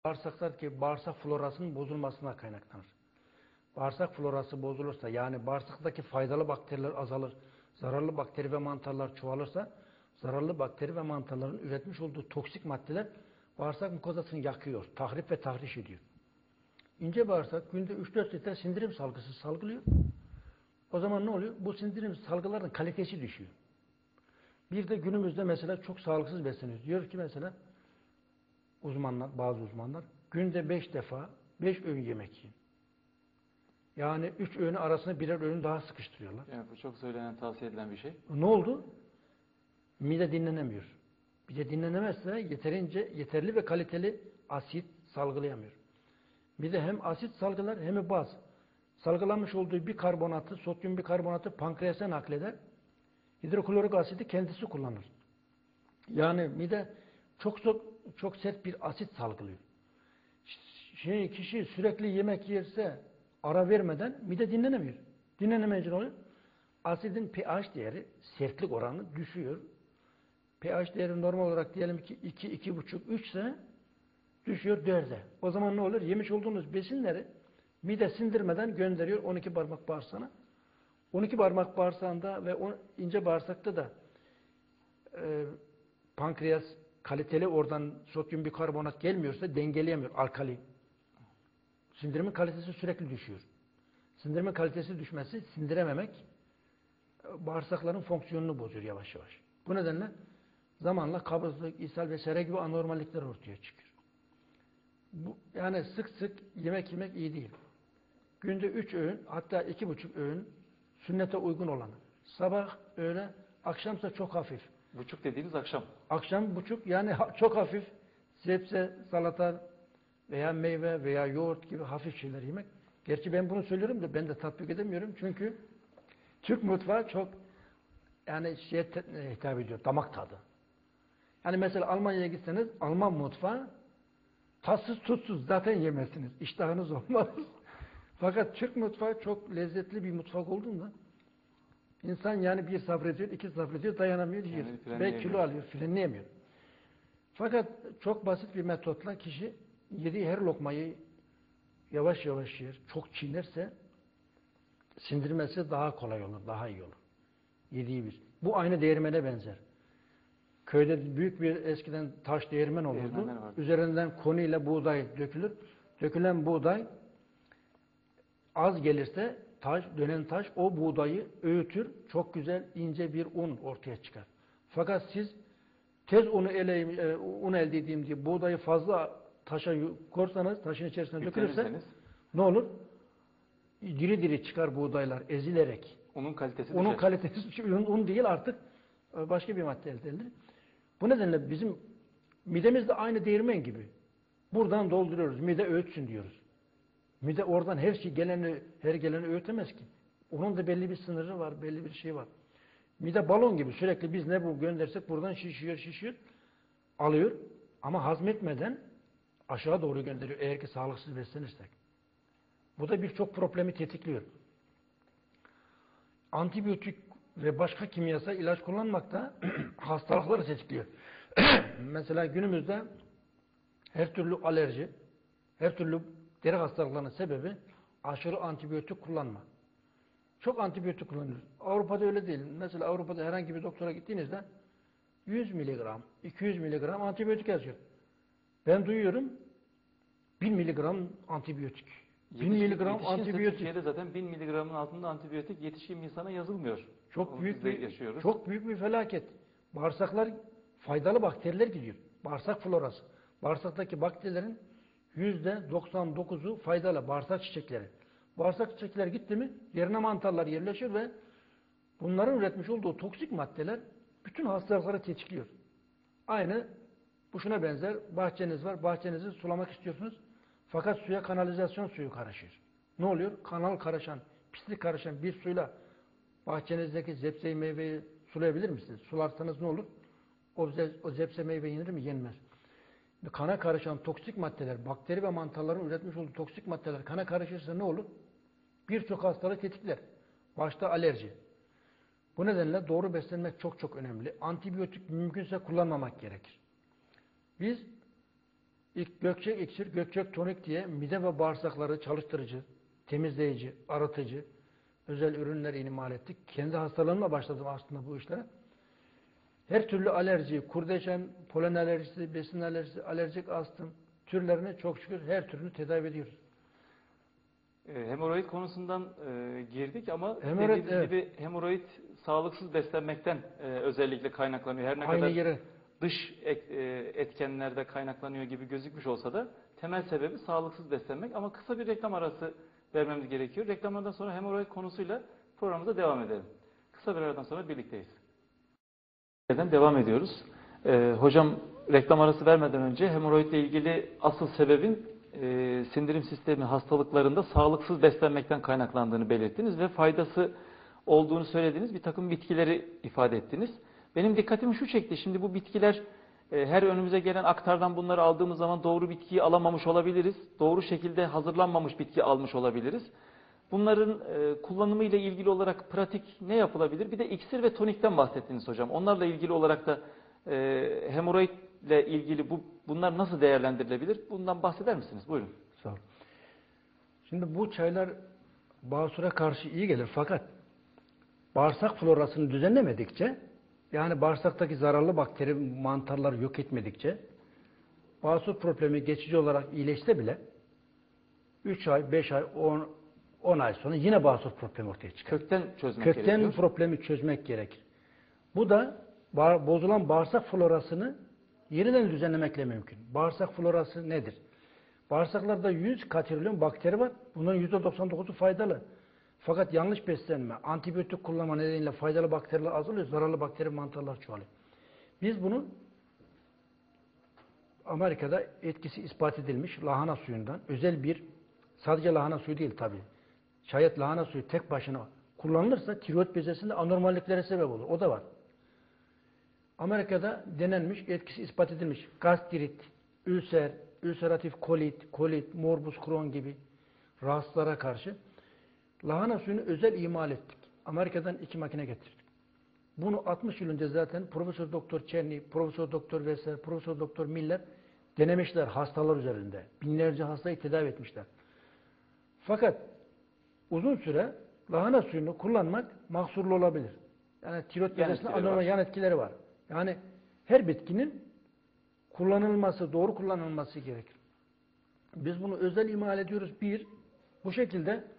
Bağırsaktaki bağırsak florasının bozulmasına kaynaklanır. Bağırsak florası bozulursa, yani bağırsaktaki faydalı bakteriler azalır, zararlı bakteri ve mantarlar çoğalırsa, zararlı bakteri ve mantarların üretmiş olduğu toksik maddeler bağırsak mukozasını yakıyor, tahrip ve tahriş ediyor. İnce bağırsak günde 3-4 litre sindirim salgısı salgılıyor. O zaman ne oluyor? Bu sindirim salgılarının kalitesi düşüyor. Bir de günümüzde mesela çok sağlıksız besleniyoruz. Diyor ki mesela bazı uzmanlar günde 5 defa 5 öğün yemek yiyin. Yani 3 öğünü arasına birer öğün daha sıkıştırıyorlar. Yani bu çok söylenen, tavsiye edilen bir şey. Ne oldu? Mide dinlenemiyor. Mide dinlenemezse yeterli ve kaliteli asit salgılayamıyor. Mide hem asit salgılar hem baz. Salgılanmış olduğu bir karbonatı, sodyum bikarbonatı pankreasa nakleder. Hidroklorik asidi kendisi kullanır. Yani mide çok sert bir asit salgılıyor. Kişi sürekli yemek yerse ara vermeden mide dinlenemiyor. Dinlenemeyince ne oluyor? Asidin pH değeri, sertlik oranı düşüyor. pH değeri normal olarak diyelim ki 2, 2,5, 3 ise düşüyor 4'e. O zaman ne olur? Yemiş olduğunuz besinleri mide sindirmeden gönderiyor 12 parmak bağırsağına. 12 parmak bağırsağında ve ince bağırsakta da pankreas kaliteli oradan sodyum bikarbonat gelmiyorsa dengeleyemiyor, alkali. Sindirimin kalitesi sürekli düşüyor. Sindirimin kalitesi düşmesi, sindirememek bağırsakların fonksiyonunu bozuyor yavaş yavaş. Bu nedenle zamanla kabızlık, ishal vesaire gibi anormallikler ortaya çıkıyor. Yani sık sık yemek yemek iyi değil. Günde 3 öğün, hatta 2,5 öğün sünnete uygun olanı. Sabah, öğle, akşamsa çok hafif. Buçuk dediğiniz akşam. Akşam buçuk, yani çok hafif sebze, salata veya meyve veya yoğurt gibi hafif şeyler yemek. Gerçi ben bunu söylüyorum da ben de tatbik edemiyorum. Çünkü Türk mutfağı çok hitap ediyor, damak tadı. Yani mesela Almanya'ya gitseniz Alman mutfağı tatsız tutsuz zaten yemezsiniz. İştahınız olmaz. Fakat Türk mutfağı çok lezzetli bir mutfak olduğunda insan yani bir sabrediyor, iki sabrediyor, dayanamıyor, yiyor. Ve kilo alıyor, frenleyemiyor. Fakat çok basit bir metotla kişi yediği her lokmayı yavaş yavaş yer, çok çiğnerse sindirmesi daha kolay olur, daha iyi olur. Yediği bir. Bu aynı değirmene benzer. Köyde büyük bir eskiden taş değirmen olurdu. Üzerinden koniyle buğday dökülür. Dökülen buğday az gelirse dönen taş o buğdayı öğütür. Çok güzel ince bir un ortaya çıkar. Fakat siz tez un elde edeyim diye buğdayı fazla taşa korsanız, taşın içerisine dökülürse ne olur? Diri diri çıkar buğdaylar ezilerek. Unun kalitesi düşer. Unun kalitesi un değil, artık başka bir madde elde edilir. Bu nedenle bizim midemiz de aynı değirmen gibi. Buradan dolduruyoruz. Mide öğütsün diyoruz. Mide oradan her geleni öğütemez ki. Onun da belli bir sınırı var, belli bir şey var. Mide balon gibi sürekli biz ne bu göndersek buradan şişiyor, alıyor. Ama hazmetmeden aşağı doğru gönderiyor eğer ki sağlıksız beslenirsek. Bu da birçok problemi tetikliyor. Antibiyotik ve başka kimyasal ilaç kullanmak da hastalıkları tetikliyor. Mesela günümüzde her türlü alerji, her türlü deri hastalıklarının sebebi aşırı antibiyotik kullanma. Çok antibiyotik kullanıyoruz. Avrupa'da öyle değil. Mesela Avrupa'da herhangi bir doktora gittiğinizde 100 miligram, 200 miligram antibiyotik yazıyor. Ben duyuyorum 1000 miligram antibiyotik. 1000 miligram antibiyotik. Türkiye'de zaten 1000 miligramın altında antibiyotik yetişkin insana yazılmıyor. Çok büyük bir felaket. Bağırsaklar faydalı bakteriler gidiyor. Bağırsak florası. Bağırsaktaki bakterilerin %99'u faydalı bağırsak çiçekleri. Bağırsak çiçekleri gitti mi yerine mantarlar yerleşir ve bunların üretmiş olduğu toksik maddeler bütün hastalıkları tetikliyor. Aynı bu şuna benzer. Bahçeniz var. Bahçenizi sulamak istiyorsunuz. Fakat suya kanalizasyon suyu karışır. Ne oluyor? Kanal karışan, pislik karışan bir suyla bahçenizdeki zepseyi meyveyi sulayabilir misiniz? Sularsanız ne olur? O zepse meyve yenir mi? Yenmez. Kana karışan toksik maddeler, bakteri ve mantarların üretmiş olduğu toksik maddeler kana karışırsa ne olur? Birçok hastalığı tetikler. Başta alerji. Bu nedenle doğru beslenmek çok önemli. Antibiyotik mümkünse kullanmamak gerekir. Biz İlk Gökçek iksir, Gökçek tonik diye mide ve bağırsakları çalıştırıcı, temizleyici, arıtıcı özel ürünler imal ettik. Kendi hastalığımla başladım aslında bu işlere. Her türlü alerji, kurdeşen, polen alerjisi, besin alerjisi, alerjik astım türlerine çok şükür her türünü tedavi ediyoruz. Hemoroid konusundan girdik ama Hemoroid, dediğiniz evet. gibi hemoroid sağlıksız beslenmekten özellikle kaynaklanıyor. Her ne Aynı kadar yere. dış etkenlerde kaynaklanıyor gibi gözükmüş olsa da temel sebebi sağlıksız beslenmek. Ama kısa bir reklam arası vermemiz gerekiyor. Reklamlardan sonra hemoroid konusuyla programımıza devam edelim. Kısa bir aradan sonra birlikteyiz. Devam ediyoruz. Hocam reklam arası vermeden önce hemoroidle ilgili asıl sebebin sindirim sistemi hastalıklarında sağlıksız beslenmekten kaynaklandığını belirttiniz ve faydası olduğunu söylediğiniz bir takım bitkileri ifade ettiniz. Benim dikkatimi şu çekti. Şimdi bu bitkiler her önümüze gelen aktardan bunları aldığımız zaman doğru bitkiyi alamamış olabiliriz. Doğru şekilde hazırlanmamış bitki almış olabiliriz. Bunların kullanımı ile ilgili olarak pratik ne yapılabilir? Bir de iksir ve tonikten bahsettiniz hocam. Onlarla ilgili olarak da hemoroid ile ilgili bunlar nasıl değerlendirilebilir? Bundan bahseder misiniz? Buyurun. Sağ olun. Şimdi bu çaylar basura karşı iyi gelir fakat bağırsak florasını düzenlemedikçe, yani bağırsaktaki zararlı bakteri, mantarları yok etmedikçe basur problemi geçici olarak iyileşse bile 3 ay, 5 ay, 10 ay sonra yine basur problemi ortaya çıkar. Kökten çözmek Kökten gerekiyor. problemi çözmek gerekir. Bu da bozulan bağırsak florasını yeniden düzenlemekle mümkün. Bağırsak florası nedir? Bağırsaklarda 100 katrilyon bakteri var. Bunların %99'u faydalı. Fakat yanlış beslenme, antibiyotik kullanma nedeniyle faydalı bakteriler azalıyor, zararlı bakteri mantarlar çoğalıyor. Biz bunu Amerika'da etkisi ispat edilmiş lahana suyundan özel bir, sadece lahana suyu değil tabii. Şayet lahana suyu tek başına kullanılırsa tiroid bezesinde anormalliklere sebep olur. O da var. Amerika'da denenmiş, etkisi ispat edilmiş gastrit, ülser, ülseratif kolit, morbus Crohn gibi rahatsızlara karşı lahana suyunu özel imal ettik. Amerika'dan 2 makine getirdik. Bunu 60 yıl önce zaten Profesör Doktor Çerny, Profesör Doktor Vesser, Profesör Doktor Miller denemişler hastalar üzerinde. Binlerce hastayı tedavi etmişler. Fakat uzun süre lahana suyunu kullanmak mahsurlu olabilir. Yani tiroid bezesinde anormal yan etkileri var. Yani her bitkinin kullanılması, doğru kullanılması gerekir. Biz bunu özel imal ediyoruz. Bu şekilde